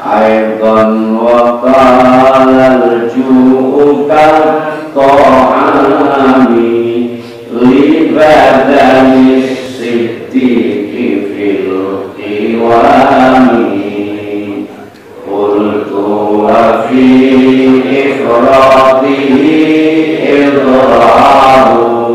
Aidan wa qala al-ju'u kal-ta'ami li badani siddiqi fil iwami qultu wa fi ifradihi idrahu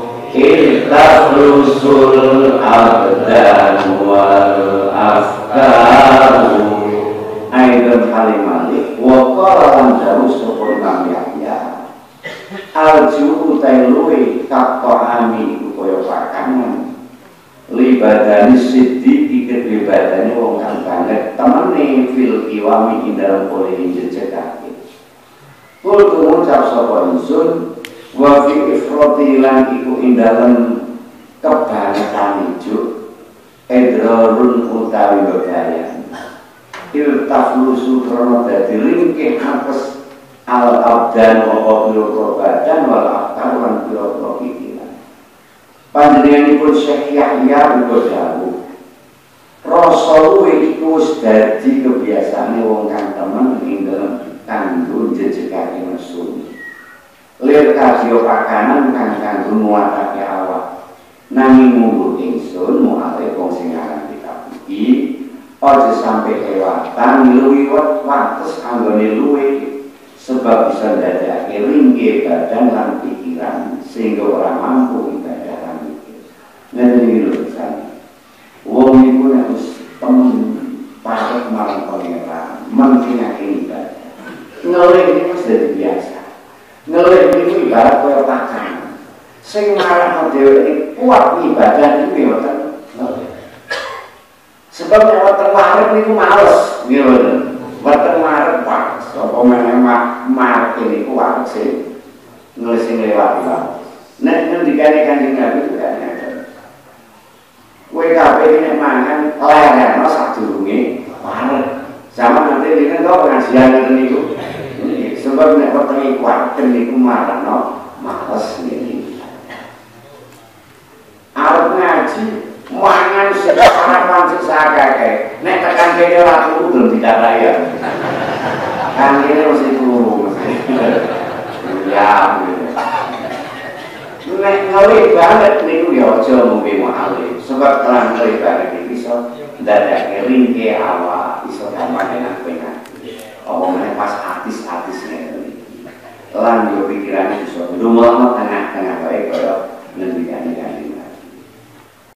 taflusul abdan wal afkaru aidan halimalik wa qala dawu sapa Imam Yahya alju tailui kaqami kaya pakanan libadani siddiqi kedibadani wong kang banget temene fil iwami ing dalem boleh jejegake kul ngucap sapa ingsun wa fi ifrati lan iku ing dalem kebangetan ijo edrarun utawi bebayan iltaflusu krono dadi ringkih apes al abdan wa piro badan wal afkar lan piro pikiran panjenenganipun Syekh Yahya uga dawuh rasa luwih iku wis dadi kebiasaane wong kang temen ing dalem kanggo jejegake nesu lir kasio pakanan kang kanggo muatake awak nanging munggu ingsun muate wong sing aran kitab iki aja sampe kelewatan luwih wates anggone luwih sebab bisa ndadekake ringkih badan lan pikiran sehingga ora mampu ibadah lan mikir. Ngene iki lho pesan. Wong iku nek wis temen parek marang pangeran mentingake ibadah. Ngelih iki wis dadi biasa. Ngelih iki ibarat kaya pakan. Sing marang dheweke kuat ibadah iki mboten. Sebab nek wonten marep niku males, nggih mboten. Wonten marep Pak, sapa meneh marep niku wae sing nglesing lewat wae. Nek ngendikane Kanjeng Nabi itu kan ngeten. Kowe kabeh nek mangan lereno sadurunge marep. Zaman nanti dene kok pengajian ngeten niku. Sebab nek wonten kuat niku marano males niki. Arep ngaji mangan sarapan sakake nek tekan kene ora turu belum didarahi ya kan kene mesti turu ya nek ngawe banget niku ya aja ngombe mahale sebab terang ngawe banget iki iso ndadekake ringke awak iso gampang enak pengen omongane pas artis-artis ngene lan yo pikirane iso ndumel tengah-tengah wae kaya ngendikane